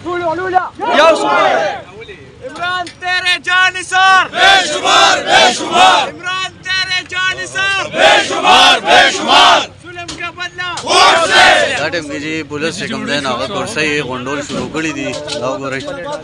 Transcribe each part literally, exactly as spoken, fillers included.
इमरान तेरे जानिसार बेशुमार बेशुमार इमरान तेरे जानिसार बेशुमार बेशुमार जुल्म का बदला دا ټیم کې چې پولیس چې کوم دی نو هغه کورسه یې غونډول شروع کړي دي دا وګورئ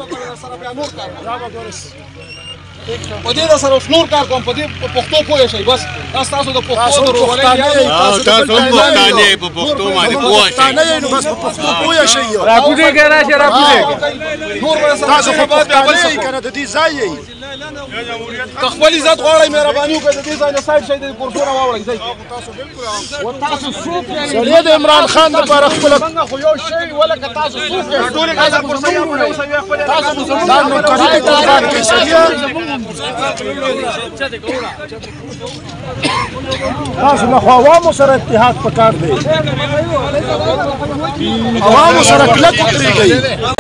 په دې سره اوس نور کار کوم په دې پښتو پوه شئ بس تاسو تاسو د پښتو درولې تاسو هم پښتانه په پښتو باندې پوه شئ پښتانه نو بس په پښتو پوه شئ راکوټي ګرا شه راکوټي نور تاسو په پښتانه یې کنه د دې ځای یې خپل عزت غواړئ مهرباني وکړئ د دې ځای نه سایډ شئ د کورسونه واوړئ ځئ تاسو بالکل تاسو څوک یې سړی د عمران خان لپاره خپل خو یو شی ولکه تاسو څوک یې ټول کله کورسونه واوړئ تاسو مسلمان نو کړئ قربان کې سړی تاسو له عوامو سره اتحاد پکار دی عوامو سره کلک ودرېږئ